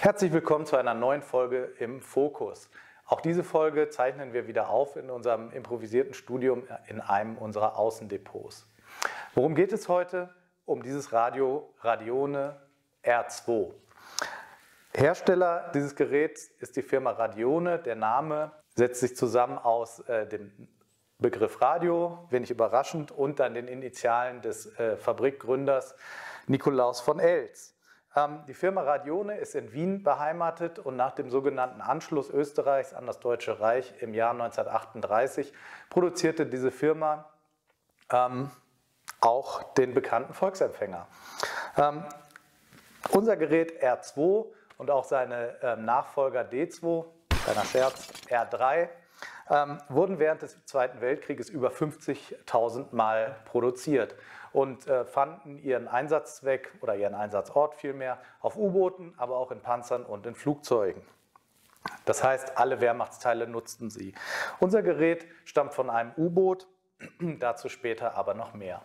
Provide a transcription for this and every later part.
Herzlich willkommen zu einer neuen Folge im Fokus. Auch diese Folge zeichnen wir wieder auf in unserem improvisierten Studium in einem unserer Außendepots. Worum geht es heute? Um dieses Radio Radione R2. Hersteller dieses Geräts ist die Firma Radione. Der Name setzt sich zusammen aus dem Begriff Radio, wenig überraschend, und dann den Initialen des Fabrikgründers Nikolaus von Eltz. Die Firma Radione ist in Wien beheimatet und nach dem sogenannten Anschluss Österreichs an das Deutsche Reich im Jahr 1938 produzierte diese Firma auch den bekannten Volksempfänger. Unser Gerät R2 und auch seine Nachfolger D2, kleiner Scherz, R3, wurden während des Zweiten Weltkrieges über 50.000 Mal produziert und fanden ihren Einsatzzweck oder ihren Einsatzort vielmehr auf U-Booten, aber auch in Panzern und in Flugzeugen. Das heißt, alle Wehrmachtsteile nutzten sie. Unser Gerät stammt von einem U-Boot, dazu später aber noch mehr.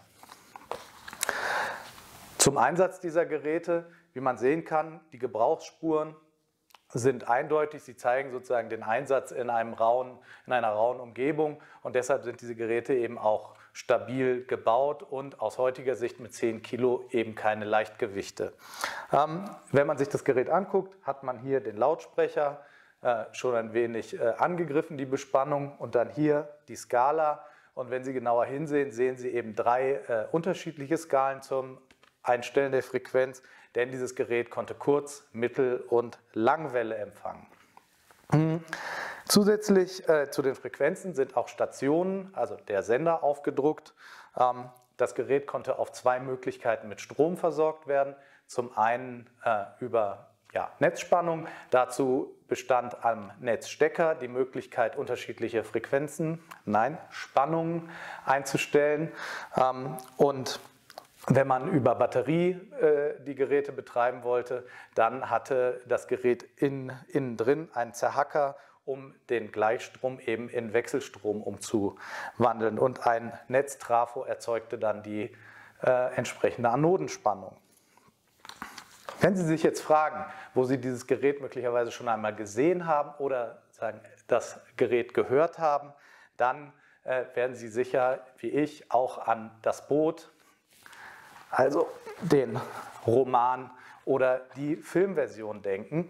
Zum Einsatz dieser Geräte, wie man sehen kann, die Gebrauchsspuren sind eindeutig, sie zeigen sozusagen den Einsatz in einer rauen Umgebung, und deshalb sind diese Geräte eben auch stabil gebaut und aus heutiger Sicht mit 10 Kilo eben keine Leichtgewichte. Wenn man sich das Gerät anguckt, hat man hier den Lautsprecher, schon ein wenig angegriffen, die Bespannung, und dann hier die Skala, und wenn Sie genauer hinsehen, sehen Sie eben 3 unterschiedliche Skalen zum Einstellen der Frequenz, denn dieses Gerät konnte Kurz-, Mittel- und Langwelle empfangen. Zusätzlich zu den Frequenzen sind auch Stationen, also der Sender, aufgedruckt. Das Gerät konnte auf 2 Möglichkeiten mit Strom versorgt werden. Zum einen über Netzspannung. Dazu bestand am Netzstecker die Möglichkeit, unterschiedliche Spannungen einzustellen. Und wenn man über Batterie die Geräte betreiben wollte, dann hatte das Gerät innen drin einen Zerhacker, um den Gleichstrom eben in Wechselstrom umzuwandeln. Und ein Netztrafo erzeugte dann die entsprechende Anodenspannung. Wenn Sie sich jetzt fragen, wo Sie dieses Gerät möglicherweise schon einmal gesehen haben oder das Gerät gehört haben, dann werden Sie sicher, wie ich, auch an das Boot, also den Roman oder die Filmversion denken.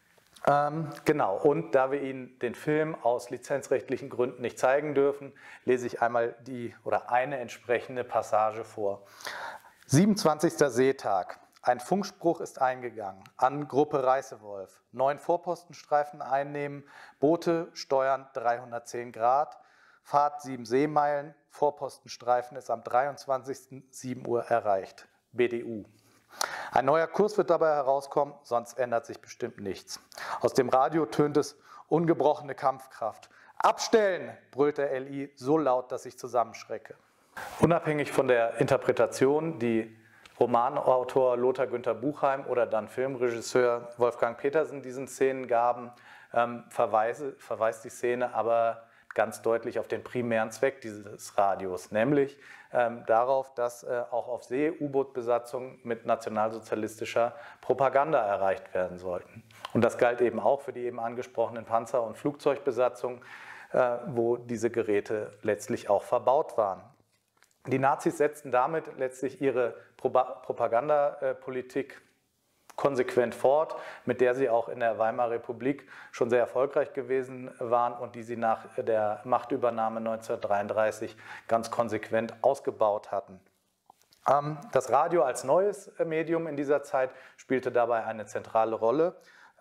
Genau, und da wir Ihnen den Film aus lizenzrechtlichen Gründen nicht zeigen dürfen, lese ich einmal eine entsprechende Passage vor. 27. Seetag. Ein Funkspruch ist eingegangen an Gruppe Reißewolf. 9 Vorpostenstreifen einnehmen, Boote steuern 310 Grad, Fahrt 7 Seemeilen, Vorpostenstreifen ist am 23. 7 Uhr erreicht. BDU. Ein neuer Kurs wird dabei herauskommen, sonst ändert sich bestimmt nichts. Aus dem Radio tönt es ungebrochene Kampfkraft. Abstellen, brüllt der LI so laut, dass ich zusammenschrecke. Unabhängig von der Interpretation, die Romanautor Lothar Günther Buchheim oder dann Filmregisseur Wolfgang Petersen diesen Szenen gaben, verweist die Szene aber ganz deutlich auf den primären Zweck dieses Radios, nämlich darauf, dass auch auf See U-Boot-Besatzungen mit nationalsozialistischer Propaganda erreicht werden sollten. Und das galt eben auch für die eben angesprochenen Panzer- und Flugzeugbesatzungen, wo diese Geräte letztlich auch verbaut waren. Die Nazis setzten damit letztlich ihre Propagandapolitik konsequent fort, mit der sie auch in der Weimarer Republik schon sehr erfolgreich gewesen waren und die sie nach der Machtübernahme 1933 ganz konsequent ausgebaut hatten. Das Radio als neues Medium in dieser Zeit spielte dabei eine zentrale Rolle.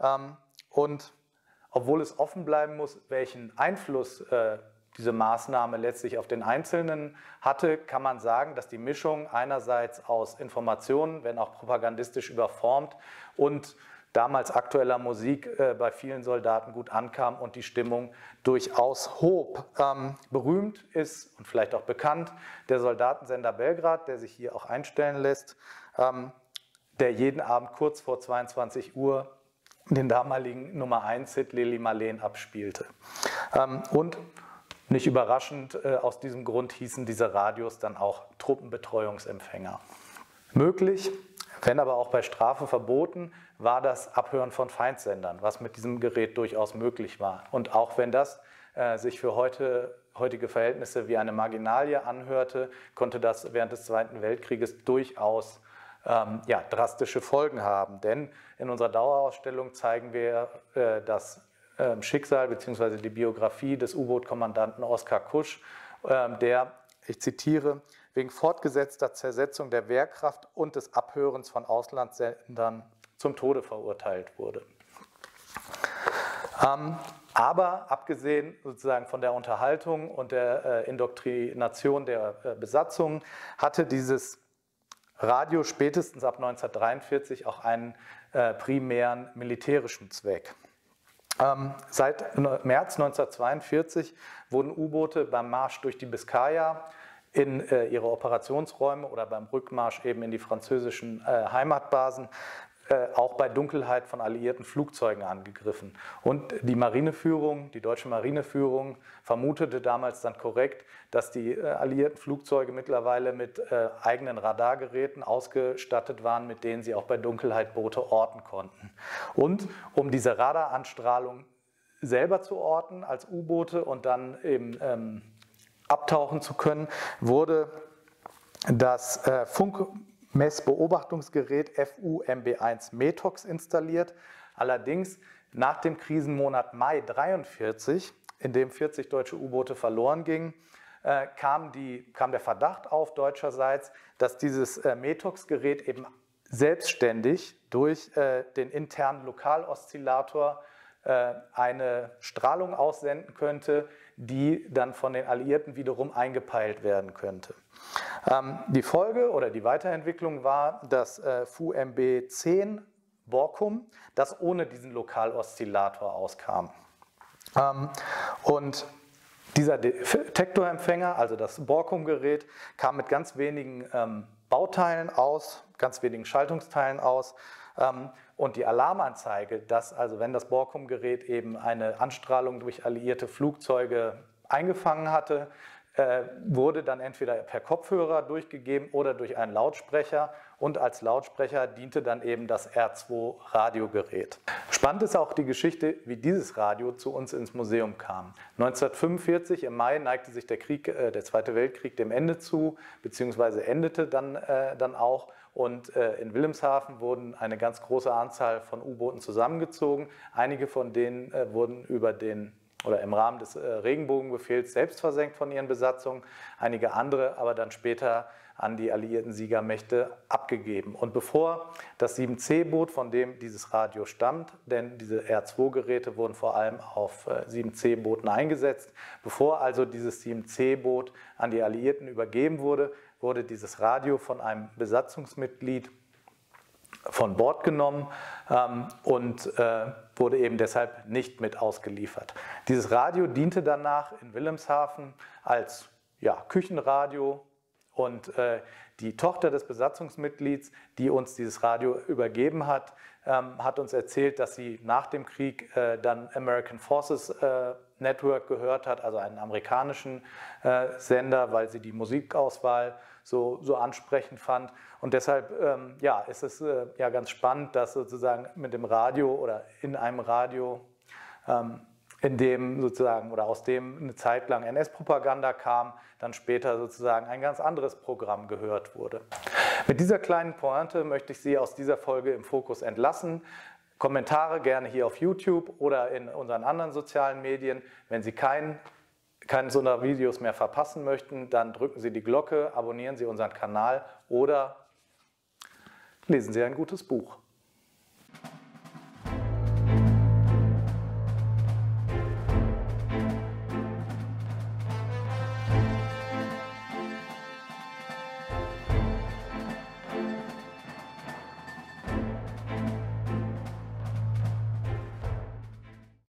Und obwohl es offen bleiben muss, welchen Einfluss diese Maßnahme letztlich auf den Einzelnen hatte, kann man sagen, dass die Mischung einerseits aus Informationen, wenn auch propagandistisch überformt, und damals aktueller Musik bei vielen Soldaten gut ankam und die Stimmung durchaus hob. Berühmt ist und vielleicht auch bekannt der Soldatensender Belgrad, der sich hier auch einstellen lässt, der jeden Abend kurz vor 22 Uhr den damaligen Nummer 1-Hit Lili Marleen abspielte. Und nicht überraschend, aus diesem Grund hießen diese Radios dann auch Truppenbetreuungsempfänger. Möglich Wenn aber auch bei Strafe verboten, war das Abhören von Feindsendern, was mit diesem Gerät durchaus möglich war. Und auch wenn das sich für heutige Verhältnisse wie eine Marginalie anhörte, konnte das während des Zweiten Weltkrieges durchaus drastische Folgen haben. Denn in unserer Dauerausstellung zeigen wir das Schicksal bzw. die Biografie des U-Boot-Kommandanten Oskar Kusch, der, ich zitiere, wegen fortgesetzter Zersetzung der Wehrkraft und des Abhörens von Auslandssendern zum Tode verurteilt wurde. Aber abgesehen sozusagen von der Unterhaltung und der Indoktrination der Besatzung hatte dieses Radio spätestens ab 1943 auch einen primären militärischen Zweck. Seit März 1942 wurden U-Boote beim Marsch durch die Biskaya in ihre Operationsräume oder beim Rückmarsch eben in die französischen Heimatbasen auch bei Dunkelheit von alliierten Flugzeugen angegriffen. Und die Marineführung, die deutsche Marineführung, vermutete damals dann korrekt, dass die alliierten Flugzeuge mittlerweile mit eigenen Radargeräten ausgestattet waren, mit denen sie auch bei Dunkelheit Boote orten konnten. Und um diese Radaranstrahlung selber zu orten als U-Boote und dann eben abtauchen zu können, wurde das Funkmessbeobachtungsgerät FU-MB1 METOX installiert. Allerdings nach dem Krisenmonat Mai 1943, in dem 40 deutsche U-Boote verloren gingen, kam der Verdacht auf deutscherseits, dass dieses METOX-Gerät eben selbstständig durch den internen Lokaloszillator eine Strahlung aussenden könnte, die dann von den Alliierten wiederum eingepeilt werden könnte. Die Folge oder die Weiterentwicklung war das FU-MB10 Borkum, das ohne diesen Lokaloszillator auskam. Und dieser Detektorempfänger, also das Borkum-Gerät, kam mit ganz wenigen Bauteilen aus, ganz wenigen Schaltungsteilen aus. Und die Alarmanzeige, dass also wenn das Borkum-Gerät eben eine Anstrahlung durch alliierte Flugzeuge eingefangen hatte, wurde dann entweder per Kopfhörer durchgegeben oder durch einen Lautsprecher, und als Lautsprecher diente dann eben das R2-Radiogerät. Spannend ist auch die Geschichte, wie dieses Radio zu uns ins Museum kam. 1945 im Mai neigte sich der Zweite Weltkrieg dem Ende zu, beziehungsweise endete dann auch. Und in Wilhelmshaven wurden eine ganz große Anzahl von U-Booten zusammengezogen. Einige von denen wurden im Rahmen des Regenbogenbefehls selbst versenkt von ihren Besatzungen, einige andere aber dann später an die alliierten Siegermächte abgegeben. Und bevor das 7C-Boot, von dem dieses Radio stammt, denn diese R2-Geräte wurden vor allem auf 7C-Booten eingesetzt, bevor also dieses 7C-Boot an die Alliierten übergeben wurde, wurde dieses Radio von einem Besatzungsmitglied von Bord genommen und wurde eben deshalb nicht mit ausgeliefert. Dieses Radio diente danach in Wilhelmshaven als Küchenradio, und die Tochter des Besatzungsmitglieds, die uns dieses Radio übergeben hat, hat uns erzählt, dass sie nach dem Krieg dann American Forces Network gehört hat, also einen amerikanischen Sender, weil sie die Musikauswahl so ansprechend fand. Und deshalb ist es ganz spannend, dass sozusagen mit dem Radio oder in einem Radio, in dem sozusagen oder aus dem eine Zeit lang NS-Propaganda kam, dann später sozusagen ein ganz anderes Programm gehört wurde. Mit dieser kleinen Pointe möchte ich Sie aus dieser Folge im Fokus entlassen. Kommentare gerne hier auf YouTube oder in unseren anderen sozialen Medien. Wenn Sie keinen so einer Videos mehr verpassen möchten, dann drücken Sie die Glocke, abonnieren Sie unseren Kanal oder lesen Sie ein gutes Buch.